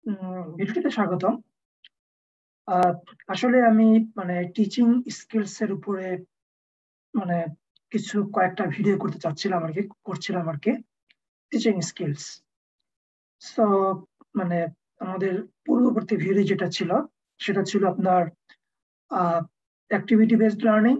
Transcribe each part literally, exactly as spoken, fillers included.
ভিডিওটিতে স্বাগতম। আসলে আমি মানে টিচিং স্কিলস এর উপরে মানে কিছু কয়েকটা ভিডিও করতে চাচ্ছিলাম আর কি করছিলাম আর কি টিচিং স্কিলস। সো মানে আমাদের পূর্ববর্তী ভিডিও যেটা ছিল সেটা ছিল আপনার অ্যাক্টিভিটি বেসড লার্নিং,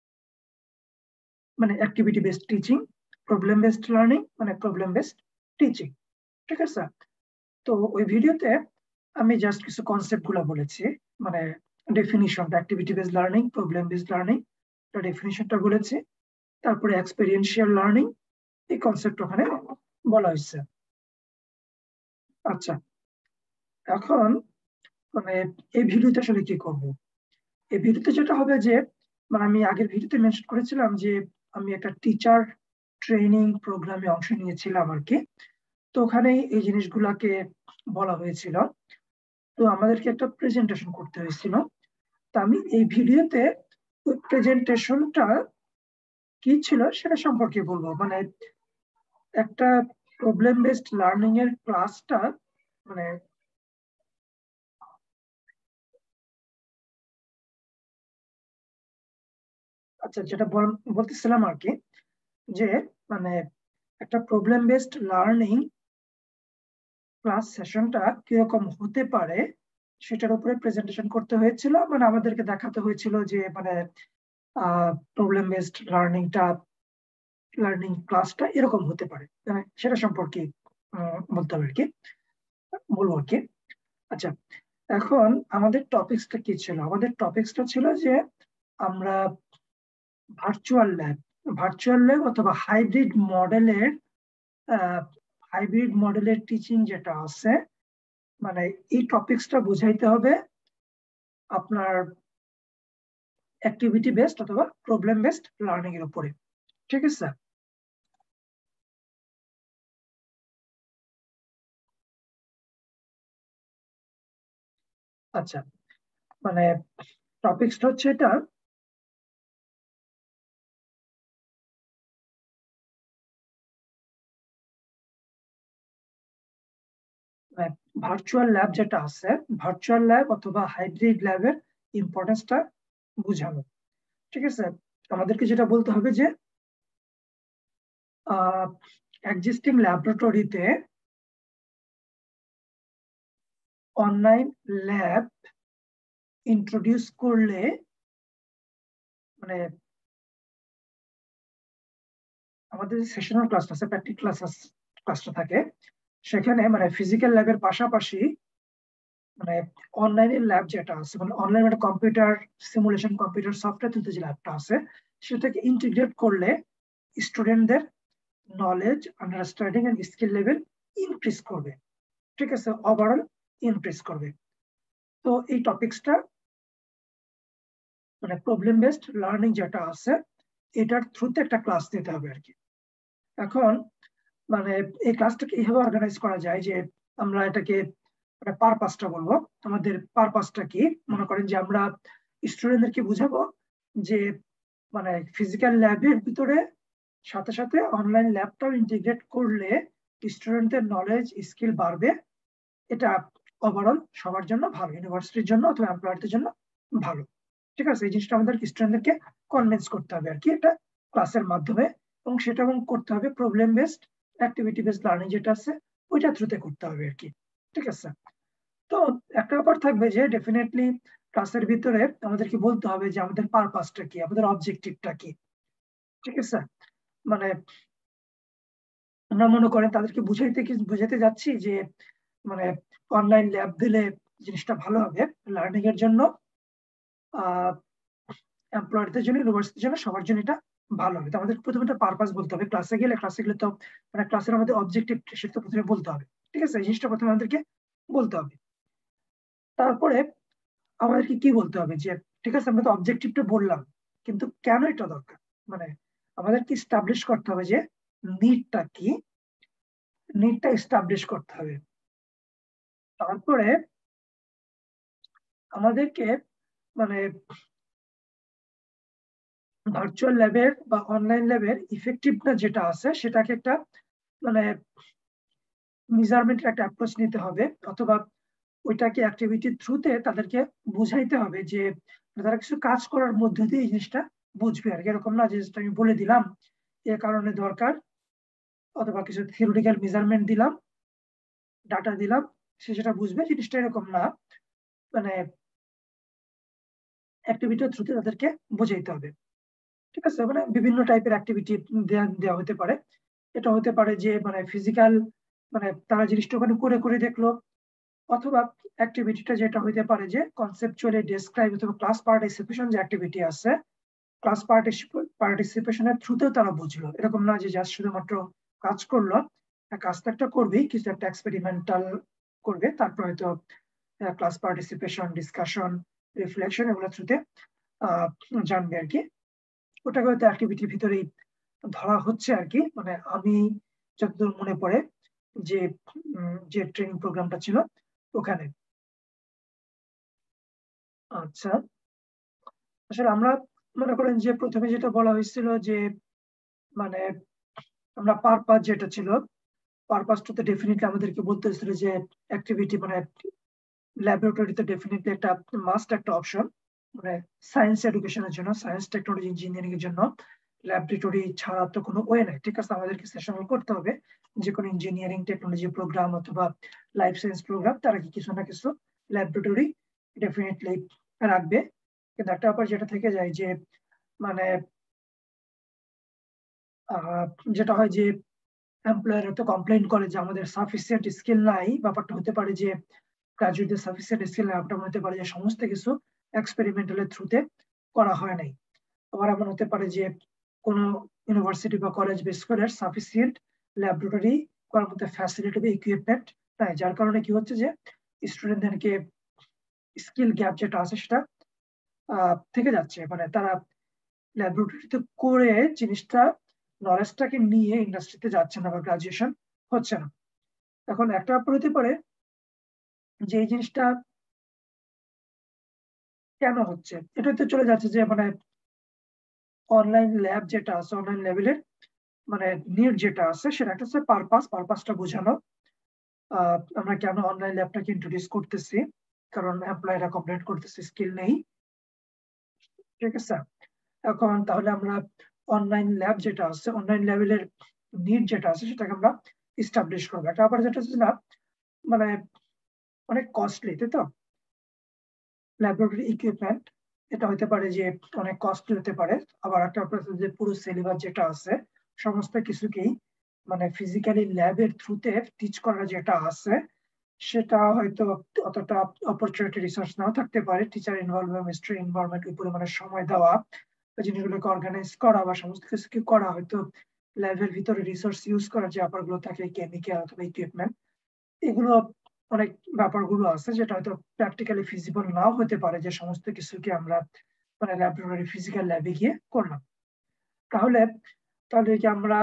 মানে activity based teaching, problem based learning মানে প্রবলেম বেসড টিচিং। ঠিক আছে? তো ওই ভিডিওতে আমি জাস্ট কিছু কনসেপ্ট গুলো বলেছি, মানে definition, activity based learning, problem based learning এর ডেফিনিশনটা বলেছি। তারপরে এক্সপেরিয়েন্সিয়াল লার্নিং এই কনসেপ্ট ওখানে বলা হয়েছে। আচ্ছা, এখন মানে এই ভিডিওতে আসলে কি করব? এই ভিডিওতে যেটা হবে যে মানে আমি আগের ভিডিওতে মেনশন করেছিলাম যে আমি একটা টিচার ট্রেনিং প্রোগ্রামে অংশ নিয়েছিলাম আর কি। তো ওখানে এই জিনিসগুলাকে বলা হয়েছিল। তো আমাদেরকে একটা প্রেজেন্টেশন করতে হয়েছিল। তো আমি এই ভিডিওতে ওই প্রেজেন্টেশনটা কি ছিল সেটা সম্পর্কে বলবো। মানে একটা প্রবলেম বেসড লার্নিং এর ক্লাসটা মানে আচ্ছা, যেটা বলতেছিলাম আর কি, যে মানে একটা প্রবলেম বেসড লার্নিং ক্লাস সেশনটা কিরকম হতে পারে সেটার উপরে প্রেজেন্টেশন করতে হয়েছিল। মানে আমাদেরকে দেখাতে হয়েছিল যে মানে প্রবলেম বেসড লার্নিংটা লার্নিং ক্লাসটা এরকম হতে পারে, মানে সেটা সম্পর্কে বলতে হবে আর কি, বলবো আর কি। আচ্ছা, এখন আমাদের টপিকসটা কি ছিল? আমাদের টপিকসটা ছিল যে আমরা ভার্চুয়াল ল্যাব ভার্চুয়াল ল্যাব অথবা হাইব্রিড মডেলের হাইব্রিড মডেলের টিচিং যেটা আছে, মানে এই টপিকসটা বুঝাইতে হবে আপনার অ্যাক্টিভিটি বেসড অথবা প্রবলেম বেসড লার্নিং এর উপরে। ঠিক আছে? আচ্ছা, মানে টপিকসটা হচ্ছে এটা, ভার্চুয়াল ল্যাব যেটা আছে, ভার্চুয়াল ল্যাব অথবা হাইব্রিড ল্যাবের ইম্পর্টেন্সটা বুঝানো। ঠিক আছে? আমাদেরকে যেটা বলতে হবে যে এক্সিস্টিং ল্যাবরেটরিতে অনলাইন ল্যাব ইন্ট্রোডিউস করলে মানে আমাদের সেশনাল ক্লাস আছে, প্র্যাকটিক্যাল ক্লাস ক্লাসটা থাকে, সেখানে মানে ফিজিক্যাল ল্যাবের পাশাপাশি মানে অনলাইনের ল্যাব যেটা আছে, মানে অনলাইন একটা কম্পিউটার সিমুলেশন, কম্পিউটার সফটওয়্যার তুলতে যে ল্যাবটা আছে সেটাকে ইন্টিগ্রেট করলে স্টুডেন্টদের knowledge, understanding and skill level increase করবে। ঠিক আছে? ওভারঅল ইনক্রিজ করবে। তো এই টপিকসটা মানে প্রবলেম বেসড লার্নিং যেটা আছে এটার থ্রুতে একটা ক্লাস নিতে হবে আর কি। এখন মানে এই ক্লাসটাকে এইভাবে অর্গানাইজ করা যায় যে আমরা এটাকে মানে পারপাসটা বলবো। আমাদের পারপাসটা কি? মনে করেন যে আমরা স্টুডেন্টদেরকে বুঝাবো যে মানে ফিজিক্যাল ল্যাবের ভিতরে সাথে সাথে অনলাইন ল্যাবটাও ইন্টিগ্রেট করলে স্টুডেন্টদের নলেজ স্কিল বাড়বে। এটা ওভারঅল সবার জন্য ভালো, ইউনিভার্সিটির জন্য অথবা এমপ্লয়ারদের জন্য ভালো। ঠিক আছে? এই জিনিসটা আমাদের স্টুডেন্টদেরকে কনভিন্স করতে হবে আর কি, এটা ক্লাসের মাধ্যমে। এবং সেটা এবং করতে হবে problem based activity based learning যেটা আছে ওইটা থ্রুতে করতে হবে আর কি। ঠিক আছে? তো একটা ব্যাপার থাকবে যে ডেফিনেটলি ক্লাসের ভিতরে আমাদেরকে বলতে হবে যে আমাদের পারপাসটা কি, আমাদের অবজেক্টিভটা কি। ঠিক আছে? মানে আমরা মনে করেন তাদেরকে বুঝাইতে কি বুঝাইতে যাচ্ছি যে মানে অনলাইন ল্যাব দিলে জিনিসটা ভালো হবে লার্নিং এর জন্য, আহ এমপ্লয়ারদের জন্য, ইউনিভার্সিটির জন্য, সবার জন্য এটা ভালো হবে। তো আমাদের প্রথমে একটা পারপাস বলতে হবে। ক্লাসে গেলে ক্লাসে গেলে তো মানে ক্লাসের আমাদের অবজেক্টিভ সেটা তো প্রথমে বলতে হবে। ঠিক আছে? এই জিনিসটা প্রথমে আমাদেরকে বলতে হবে। তারপরে আমাদেরকে কি বলতে হবে যে ঠিক আছে আমরা তো অবজেক্টিভটা বললাম, কিন্তু কেন এটা দরকার, মানে আমাদেরকে স্টাবলিশ করতে হবে যে নিডটা কি, নিডটা এস্টাবলিশ করতে হবে। তারপরে আমাদেরকে মানে ভার্চুয়াল ল্যাবের বা অনলাইন ল্যাবের ইফেক্টিভনেস যেটা আছে সেটাকে একটা মানে মেজারমেন্টের একটা অ্যাপ্রোচ নিতে হবে, অথবা ওইটাকে অ্যাক্টিভিটির থ্রুতে তাদেরকে বুঝাইতে হবে যে তারা কিছু কাজ করার মধ্য দিয়ে এই জিনিসটা বুঝবে আর কি। এরকম না যে আমি বলে দিলাম এ কারণে দরকার, অথবা কিছু থিওরিটিক্যাল মেজারমেন্ট দিলাম, ডাটা দিলাম, সে সেটা বুঝবে, জিনিসটা এরকম না। মানে অ্যাক্টিভিটির থ্রুতে তাদেরকে বোঝাইতে হবে। ঠিক আছে, মানে বিভিন্ন টাইপের অ্যাক্টিভিটি দেওয়া হতে পারে। এটা হতে পারে যে মানে ফিজিক্যাল, মানে তারা জিনিসটা ওখানে করে করে দেখলো, অথবা অ্যাক্টিভিটিটা যেটা হইতে পারে যে কনসেপচুয়ালি ডেসক্রাইব অথবা ক্লাস পার্টিসিপেশন যে অ্যাক্টিভিটি আছে, ক্লাস পার্টিসিপেশনের থ্রুতেও তারা বুঝলো। এরকম না যে জাস্ট শুধুমাত্র কাজ করলো, কাজ তো একটা করবেই, কিছু একটা এক্সপেরিমেন্টাল করবে, তারপর হয়তো ক্লাস পার্টিসিপেশন, ডিসকাশন, রিফ্লেকশন এগুলোর থ্রুতে জানবে আর কি। ওটাকে হয়তো অ্যাক্টিভিটির ভিতরেই ধরা হচ্ছে আর কি। মানে আমি যতদূর মনে পড়ে যে যে ট্রেনিং প্রোগ্রামটা ছিল ওখানে। আচ্ছা, আসলে আমরা মনে করেন যে প্রথমে যেটা বলা হয়েছিল যে মানে আমরা পারপাস যেটা ছিল, পারপাসটা তো ডেফিনেটলি আমাদেরকে বলতে হয়েছিল যে অ্যাক্টিভিটি মানে ল্যাবরেটরিতে ডেফিনেটলি একটা মাস্ট একটা অপশন, মানে সায়েন্স এডুকেশনের জন্য, সায়েন্স টেকনোলজি ইঞ্জিনিয়ারিং এর জন্য ল্যাবরেটরি ছাড়া তো কোনো ওয়ে নাই। ঠিক আছে, আমাদেরকে সেশনাল করতে হবে, যে কোনো ইঞ্জিনিয়ারিং টেকনোলজি প্রোগ্রাম অথবা লাইফ সায়েন্স প্রোগ্রাম, তারা কি কিছু না কিছু ল্যাবরেটরি ডেফিনেটলি রাখবে। কিন্তু একটা ব্যাপার যেটা থেকে যায় যে মানে যেটা হয় যে এমপ্লয়ার তো কমপ্লেন করে যে আমাদের সাফিসিয়েন্ট স্কিল নাই। ব্যাপারটা হতে পারে যে গ্রাজুয়েটদের সাফিসিয়েন্ট স্কিল নাই, ব্যাপারটা হতে পারে যে সমস্ত কিছু এক্সপেরিমেন্টালের থ্রুতে করা হয় নাই। আবার এমন হতে পারে যে কোনো ইউনিভার্সিটি বা কলেজ বা স্কুলের সাফিসিয়েন্ট ল্যাবরেটরি করার মতো ফ্যাসিলিটি বা ইকুইপমেন্ট নাই, যার কারণে কি হচ্ছে যে স্টুডেন্টদেরকে স্কিল গ্যাপ যেটা আছে সেটা থেকে যাচ্ছে। মানে তারা ল্যাবরেটরিতে করে জিনিসটা নলেজটাকে নিয়ে ইন্ডাস্ট্রিতে যাচ্ছে না বা গ্রাজুয়েশন হচ্ছে না। এখন একটা ব্যাপার হতে পারে যে এই জিনিসটা কেন হচ্ছে, এটাতে চলে যাচ্ছে যে মানে অনলাইন ল্যাব যেটা আছে, অনলাইন লেভেলের মানে নিড যেটা আছে সেটা একটা হচ্ছে পারপাস, পারপাসটা বোঝানো। আমরা কেন অনলাইন ল্যাবটাকে ইন্ট্রোডিউস করতেছি, কারণ এমপ্লয়িরা কমপ্লেন করতেছে স্কিল নেই। ঠিক আছে, এখন তাহলে আমরা অনলাইন ল্যাব যেটা আছে, অনলাইন লেভেলের নিড যেটা আছে সেটাকে আমরা ইস্টাবলিশ করবো। একটা ব্যাপার যেটা হচ্ছে না মানে অনেক কস্টলি, তাই তো ল্যাবরেটরি ইকুইপমেন্ট, এটা হতে পারে যে অনেক কস্টলি হতে পারে। আবার একটা ব্যাপার যে পুরো সিলেবাস যেটা আছে সমস্ত কিছুকেই মানে ফিজিক্যালি ল্যাবের থ্রুতে টিচ করা যেটা আছে সেটা হয়তো অতটা অপরচুনিটি রিসোর্স নাও থাকতে পারে। টিচার ইনভলভমেন্ট, স্টুডেন্ট ইনভলভমেন্ট, ওই পরিমাণে সময় দেওয়া, জিনিসগুলোকে অর্গানাইজ করা বা সমস্ত কিছু করা, হয়তো ল্যাবের ভিতরে রিসোর্স ইউজ করা যে ব্যাপারগুলো থাকে, কেমিক্যাল অথবা ইকুইপমেন্ট, এগুলো অনেক ব্যাপারগুলো আছে যেটা হয়তো প্র্যাকটিক্যালি ফিজিবল নাও হতে পারে যে সমস্ত কিছুকে আমরা মানে ল্যাবরেটরি ফিজিক্যাল ল্যাবে গিয়ে করলাম। তাহলে তাহলে কি আমরা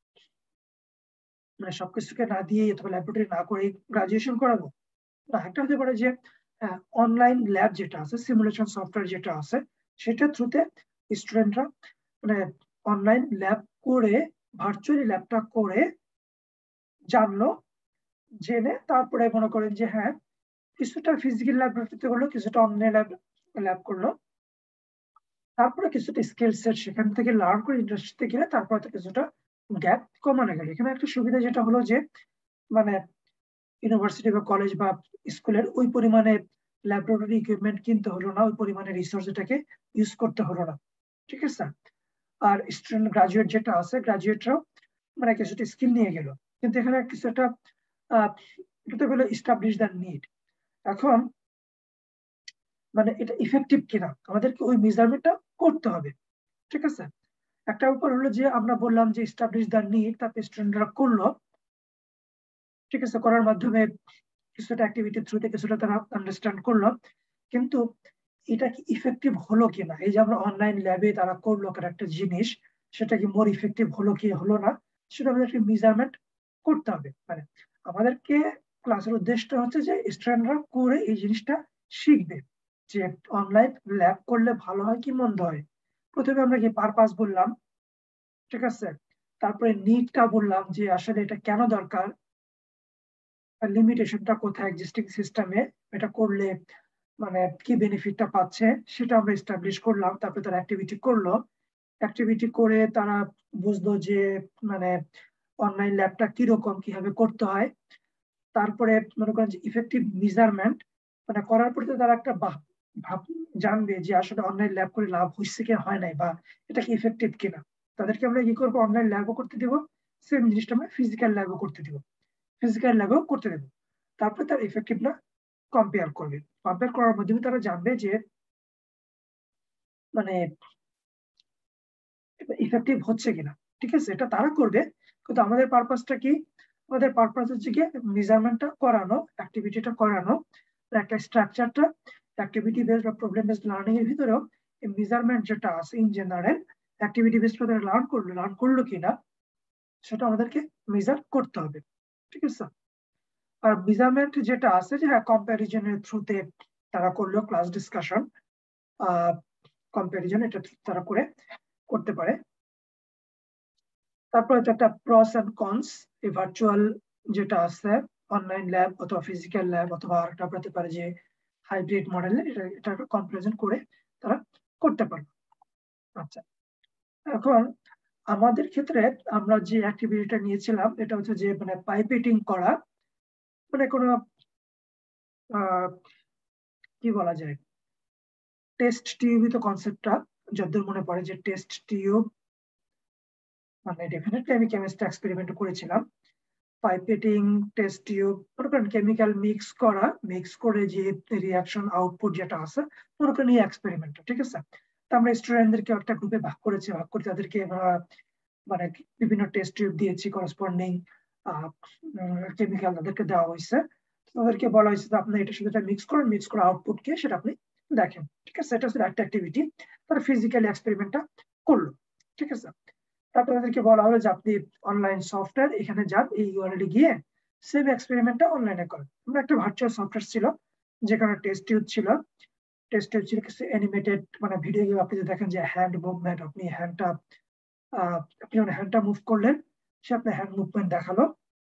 মানে সবকিছুকে না দিয়ে অথবা ল্যাবরেটরি না করে গ্রাজুয়েশন করাবো? না, একটা হতে পারে যে অনলাইন ল্যাব যেটা আছে, সিমুলেশন সফটওয়্যার যেটা আছে, সেটার থ্রুতে স্টুডেন্টরা মানে অনলাইন ল্যাব করে, ভার্চুয়ালি ল্যাবটা করে জানলো, জেনে তারপরে মনে করেন যে হ্যাঁ কিছুটা ফিজিক্যাল ল্যাবরেটরিতে করলো, কিছুটা অনলাইন ল্যাব ল্যাব করলো, তারপরে কিছুটা স্কিল সেট সেখান থেকে লার্ন করে ইন্ডাস্ট্রিতে গেলে তারপরে তো কিছুটা গ্যাপ কমানো গেল। এখানে একটা সুবিধা যেটা হলো যে মানে ইউনিভার্সিটি বা কলেজ বা স্কুলের ওই পরিমাণে ল্যাবরেটরি ইকুইপমেন্ট কিনতে হলো না, ওই পরিমাণে রিসোর্স এটাকে ইউজ করতে হলো না। ঠিক আছে, আর স্টুডেন্ট গ্রাজুয়েট যেটা আছে, গ্রাজুয়েটরাও মানে কিছুটা স্কিল নিয়ে গেল, কিন্তু এখানে কিছুটা আহ এটা হলো ইস্টাবলিশ দ্য নিড। এখন মানে এটা ইফেক্টিভ কিনা আমাদেরকে ওই মেজারমেন্টটা করতে হবে। ঠিক আছে, একটা ব্যাপার হলো যে আমরা বললাম যে ইস্টাবলিশ দ্য নিড, তারপর স্টুডেন্টরা করলো। ঠিক আছে, করার মাধ্যমে কিছুটা অ্যাক্টিভিটির থ্রুতে কিছুটা তারা আন্ডারস্ট্যান্ড করলো, কিন্তু এটা কি ইফেক্টিভ হলো কিনা, এই যে আমরা অনলাইন ল্যাবে তারা করলো একটা জিনিস, সেটা কি মোর ইফেক্টিভ হলো কি হলো না, সেটা আমাদেরকে মেজারমেন্ট করতে হবে। মানে আমাদেরকে ক্লাসের উদ্দেশ্যটা হচ্ছে যে স্টুডেন্টরা করে এই জিনিসটা শিখবে যে অনলাইন ল্যাব করলে ভালো হয় কি মন্দ হয়। প্রথমে আমরা কি পারপাস বললাম, ঠিক আছে, তারপরে নিডটা বললাম যে আসলে এটা কেন দরকার, লিমিটেশনটা কোথায় এক্সিস্টিং সিস্টেমে, এটা করলে মানে কি বেনিফিটটা পাচ্ছে সেটা আমরা এস্টাবলিশ করলাম। তারপরে তারা অ্যাক্টিভিটি করলো, অ্যাক্টিভিটি করে তারা বুঝলো যে মানে অনলাইন ল্যাবটা কিরকম, কিভাবে করতে হয়। তারপরে মনে করেন যে ইফেক্টিভ মেজারমেন্ট মানে করার পরে তারা একটা ভাব জানবে যে আসলে অনলাইন ল্যাব করে লাভ হচ্ছে কি হয় নাই, বা এটা কি ইফেক্টিভ কিনা। তাদেরকে আমরা কি করবো, অনলাইন ল্যাবও করতে দিব, সেম জিনিসটা আমরা ফিজিক্যাল ল্যাবও করতে দিব, ফিজিক্যাল ল্যাবও করতে দেবো। তারপরে তার ইফেক্টিভটা কম্পেয়ার করবে। কম্পেয়ার করার মাধ্যমে তারা জানবে যে মানে ইফেক্টিভ হচ্ছে কিনা। ঠিক আছে, এটা তারা করবে, কিন্তু আমাদের পারপাসটা কি, আমাদের পারপাস হচ্ছে গিয়ে মেজারমেন্টটা করানো, অ্যাক্টিভিটিটা করানো, একটা স্ট্রাকচারটা অ্যাক্টিভিটি বেসড বা প্রবলেম বেসড লার্নিং এর ভিতরেও এই মেজারমেন্ট যেটা আছে ইন জেনারেল অ্যাক্টিভিটি বেসড করে লার্ন করলো লার্ন করলো কিনা সেটা আমাদেরকে মেজার করতে হবে। ঠিক আছে, আর মেজারমেন্ট যেটা আছে যে হ্যাঁ কম্প্যারিজনের থ্রুতে তারা করলো, ক্লাস ডিসকাশন কম্প্যারিজন এটা তারা করে করতে পারে। তারপরে তো একটা প্রস এন্ড কনস, এই ভার্চুয়াল যেটা আছে অনলাইন ল্যাব অথবা ফিজিক্যাল ল্যাব অথবা আরেকটা হতে পারে যে হাইব্রিড মডেলে, এটা একটা কম্পারিজন করে তারা করতে পারবে। আচ্ছা, এখন আমাদের ক্ষেত্রে আমরা যে অ্যাক্টিভিটিটা নিয়েছিলাম এটা হচ্ছে যে মানে পাইপেটিং করা, মানে কোনো কি বলা যায় টেস্ট টিউবই তো কনসেপ্টটা যতদূর মনে পড়ে, যে টেস্ট টিউব মানে ডেফিনেটলি আমি কেমিস্ট্রি এক্সপেরিমেন্ট করেছিলাম। পাইপেটিং, টেস্ট টিউব, মনে করেন কেমিক্যাল মিক্স করা, মিক্স করে যে রিয়াকশন আউটপুট যেটা আছে মনে করেন এই এক্সপেরিমেন্ট। ঠিক আছে, তো আমরা স্টুডেন্টদেরকে একটা গ্রুপে ভাগ করেছি, ভাগ করে তাদেরকে মানে বিভিন্ন টেস্ট টিউব দিয়েছি, করসপন্ডিং কেমিক্যাল তাদেরকে দেওয়া হয়েছে। তাদেরকে বলা হয়েছে যে আপনি এটার সাথে মিক্স করেন, মিক্স করে আউটপুট কে সেটা আপনি দেখেন। ঠিক আছে, এটা হচ্ছে একটা অ্যাক্টিভিটি, তারা ফিজিক্যালি এক্সপেরিমেন্টটা করলো। ঠিক আছে, তারপর তাদেরকে বলা হলো যে আপনি অনলাইন সফটওয়্যার এখানে যান, এই ইউআরএল গিয়ে সেম এক্সপেরিমেন্টটা অনলাইনে করেন। আমরা একটা ভার্চুয়াল সফটওয়্যার ছিল যেখানে টেস্ট টিউব ছিল, টেস্ট টিউব ছিল কিছু অ্যানিমেটেড মানে ভিডিও গেম, আপনি দেখেন যে হ্যান্ড মুভমেন্ট, আপনি হ্যান্ডটা আপনি যখন হ্যান্ডটা মুভ করলেন সে আপনার হ্যান্ড মুভমেন্ট দেখালো।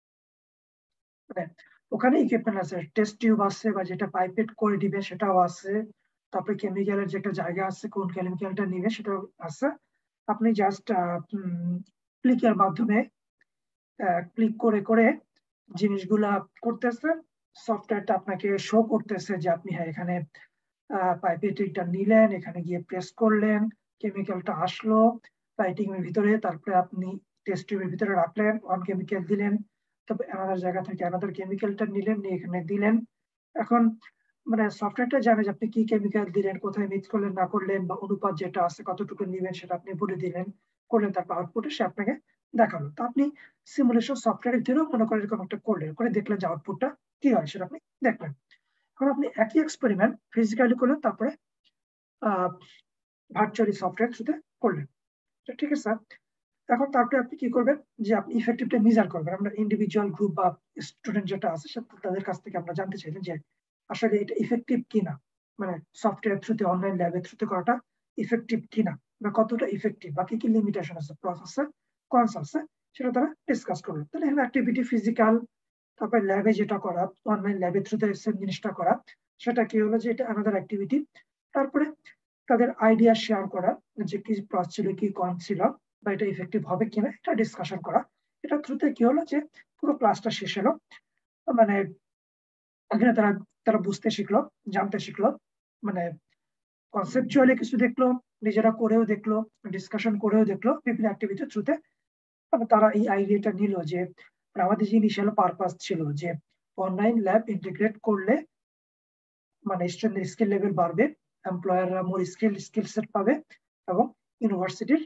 মানে ওখানে ইকুইপমেন্ট আছে, টেস্ট টিউব আছে বা যেটা পাইপেট করে দিবে সেটাও আছে, তারপরে কেমিক্যালের যে একটা জায়গা আছে কোন কেমিক্যালটা নিবে সেটাও আছে। আপনি জাস্ট ক্লিকের মাধ্যমে ক্লিক করে করে জিনিসগুলা করতেছে, সফটওয়্যারটা আপনাকে শো করতেছে যে আপনি হ্যাঁ এখানে পাইপেটিংটা নিলেন, এখানে গিয়ে প্রেস করলেন, কেমিক্যালটা আসলো পাইপিং এর ভিতরে, তারপরে আপনি টেস্ট টিউবের ভিতরে রাখলেন, ওয়ান কেমিক্যাল দিলেন, তারপর আলাদা জায়গা থেকে আলাদা কেমিক্যালটা নিলেন, নিয়ে এখানে দিলেন। এখন মানে সফটওয়্যারটা জানে যে আপনি কি কেমিক্যাল দিলেন, কোথায় মিক্স করলেন না করলেন, বা অনুপাত যেটা আছে কতটুকু নিবেন সেটা আপনি বলে দিলেন, করলেন, তারপর আউটপুটে সে আপনাকে দেখালো। তো আপনি সিমুলেশন সফটওয়্যারের ভিতরেও মনে করেন এরকম একটা করলেন, করে দেখলেন যে আউটপুটটা কি হয় সেটা আপনি দেখলেন। এখন আপনি একই এক্সপেরিমেন্ট ফিজিক্যালি করলেন, তারপরে ভার্চুয়ালি সফটওয়্যার থ্রুতে করলেন। ঠিক আছে, এখন তারপরে আপনি কি করবেন যে আপনি ইফেক্টিভটা মেজার করবেন। আমরা ইন্ডিভিজুয়াল গ্রুপ বা স্টুডেন্ট যেটা আছে তাদের কাছ থেকে আমরা জানতে চাইলেন যে আসলে এটা ইফেক্টিভ কিনা, মানে সফটওয়্যার থ্রুতে অনলাইন ল্যাবের থ্রুতে করাটা ইফেক্টিভ কিনা বা কতটা ইফেক্টিভ, বা কি কি লিমিটেশন আছে, প্রসেসর কনস আছে, সেটা তারা ডিসকাস করলো। তাহলে এখানে অ্যাক্টিভিটি ফিজিক্যাল, তারপরে ল্যাবে যেটা করা অনলাইন ল্যাবের থ্রুতে সেম জিনিসটা করা, সেটা কি হলো যে এটা আনাদার অ্যাক্টিভিটি। তারপরে তাদের আইডিয়া শেয়ার করা যে কি প্রস ছিল, কি কন ছিল, বা এটা ইফেক্টিভ হবে কিনা এটা ডিসকাশন করা। এটা থ্রুতে কি হলো যে পুরো ক্লাসটা শেষ হলো, মানে এখানে তারা তারা বুঝতে শিখলো, জানতে শিখলো, মানে কনসেপচুয়ালি কিছু দেখলো, নিজেরা করেও দেখলো, ডিসকাশন করেও দেখলো বিভিন্ন অ্যাক্টিভিটির থ্রুতে। তারা এই আইডিয়াটা নিল যে আমাদের যে ইনিশিয়াল পারপাস ছিল যে অনলাইন ল্যাব ইন্টিগ্রেট করলে মানে স্টুডেন্টের স্কিল লেভেল বাড়বে, এমপ্লয়াররা মোর স্কিল স্কিল সেট পাবে, এবং ইউনিভার্সিটির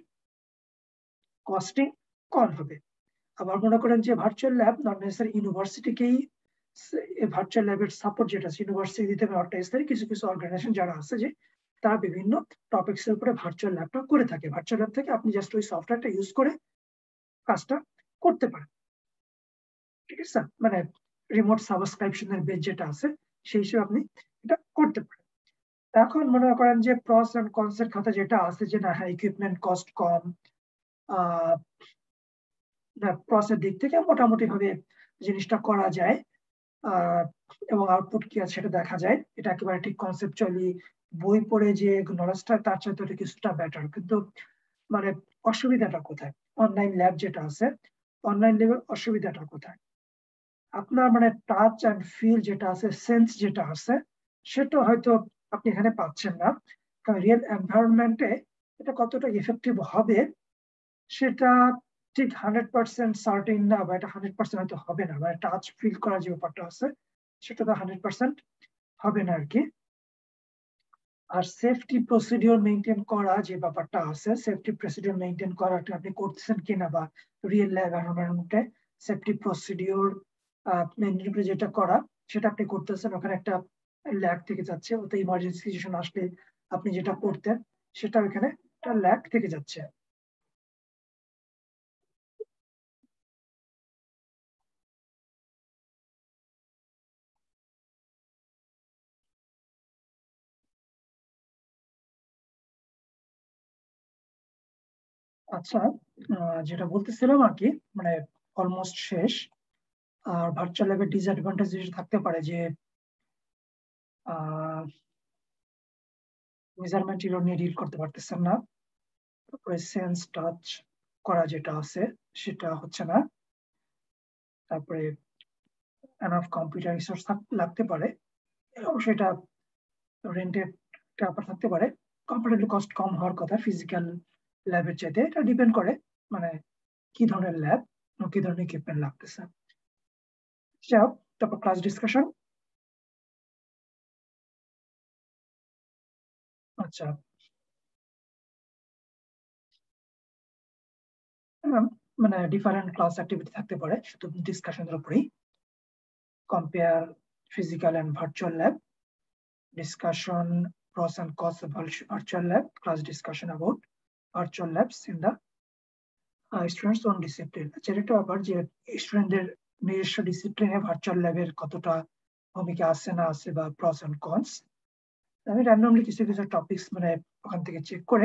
কস্টিং কম হবে। আবার মনে করেন যে ভার্চুয়াল ল্যাব নট নেসেসারি ইউনিভার্সিটিকেই ভার্চুয়াল ল্যাবের সাপোর্ট যেটা আছে ইউনিভার্সিটি দিতে হবে, নট নেসেসারি কিছু কিছু অর্গানাইজেশন যারা আছে যে তারা বিভিন্ন টপিকস এর উপরে ভার্চুয়াল ল্যাবটা করে থাকে। ভার্চুয়াল ল্যাব থেকে আপনি জাস্ট ওই সফটওয়্যারটা ইউজ করে কাজটা করতে পারেন। ঠিক আছে, মানে রিমোট সাবস্ক্রিপশনের বেস যেটা আছে সেই হিসেবে আপনি এটা করতে পারেন। এখন মনে করেন যে প্রস এন্ড কনস এর খাতা যেটা আছে যে না হ্যাঁ ইকুইপমেন্ট কস্ট কম, আহ প্রসের দিক থেকে মোটামুটি ভাবে জিনিসটা করা যায়, এবং আউটপুট কি আছে সেটা দেখা যায়। এটা একেবারে ঠিক কনসেপচুয়ালি বই পড়ে যে নলেজটা তার চাইতে এটা কিছুটা বেটার, কিন্তু মানে অসুবিধাটা কোথায়? অনলাইন ল্যাব যেটা আছে, অনলাইন ল্যাবের অসুবিধাটা কোথায়? আপনার মানে টাচ অ্যান্ড ফিল যেটা আছে, সেন্স যেটা আছে, সেটা হয়তো আপনি এখানে পাচ্ছেন না। কারণ রিয়েল এনভায়রনমেন্টে এটা কতটা ইফেক্টিভ হবে সেটা ঠিক হান্ড্রেড পার্সেন্ট সার্টেন না, বা এটা হান্ড্রেড পার্সেন্ট হয়তো হবে না। মানে টাচ ফিল করার যে ব্যাপারটা আছে সেটা তো হান্ড্রেড পার্সেন্ট হবে না আর কি। আর সেফটি প্রসিডিওর মেনটেন করা যে ব্যাপারটা আছে, সেফটি প্রসিডিওর মেনটেন করাটা আপনি করতেছেন কিনা, বা রিয়েল ল্যাব এনভায়রনমেন্টে সেফটি প্রসিডিওর মেনটেন করে যেটা করা সেটা আপনি করতেছেন, ওখানে একটা ল্যাগ থেকে যাচ্ছে। ওতে ইমার্জেন্সি সিচুয়েশন আসলে আপনি যেটা করতেন সেটা ওখানে একটা ল্যাগ থেকে যাচ্ছে। আচ্ছা, আহ, যেটা বলতেছিলাম আর কি, মানে অলমোস্ট শেষ। আর ভার্চুয়াল ল্যাবের ডিসঅ্যাডভান্টেজ যেটা থাকতে পারে যে মেজারমেন্ট এরর নিয়ে ডিল করতে পারতেছেন না। তারপরে সেন্স টাচ করা যেটা আছে সেটা হচ্ছে না। তারপরে এনাফ কম্পিউটার রিসোর্স লাগতে পারে, অবশ্যই এটা রেন্টের ব্যাপার থাকতে পারে। কম্পারেটিভ কস্ট কম হওয়ার কথা ফিজিক্যাল ল্যাবের চাইতে, এটা ডিপেন্ড করে মানে কি ধরনের ল্যাব, কি ধরনের ইকুইপমেন্ট লাগতেছে। যাই হোক, তারপর ক্লাস ডিসকাশন। আচ্ছা, উম, মানে ডিফারেন্ট ক্লাস অ্যাক্টিভিটি থাকতে পারে শুধু ডিসকাশনের উপরেই। Compare physical and virtual lab, discussion pros and cons of virtual lab, class discussion about virtual labs in the uh, students own discipline. আচ্ছা, এটা আবার যে স্টুডেন্টদের নিজস্ব ডিসিপ্লিনে ভার্চুয়াল ল্যাবের কতটা ভূমিকা আছে না আছে, বা প্রস এন্ড কনস। আমি র্যান্ডমলি কিছু কিছু টপিকস মানে ওখান থেকে চেক করে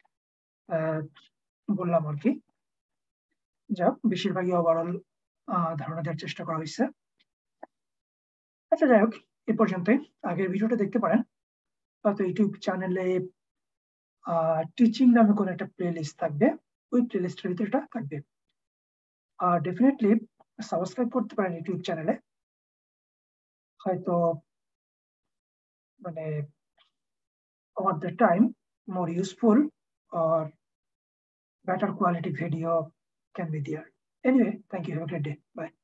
বললাম আর কি। যা বেশিরভাগই ওভারঅল ধারণা দেওয়ার চেষ্টা করা হয়েছে। আচ্ছা, যাই হোক, এ পর্যন্তই। আগের ভিডিওটা দেখতে পারেন, হয়তো ইউটিউব চ্যানেলে টিচিং নামে কোন একটা প্লে লিস্ট থাকবে, ওই প্লে লিস্টের ভিতরে এটা থাকবে। আর ডেফিনেটলি সাবস্ক্রাইব করতে পারেন ইউটিউব চ্যানেলে, হয়তো মানে over the time more useful or better quality video can be there. Anyway, thank you. Have a great day. Bye.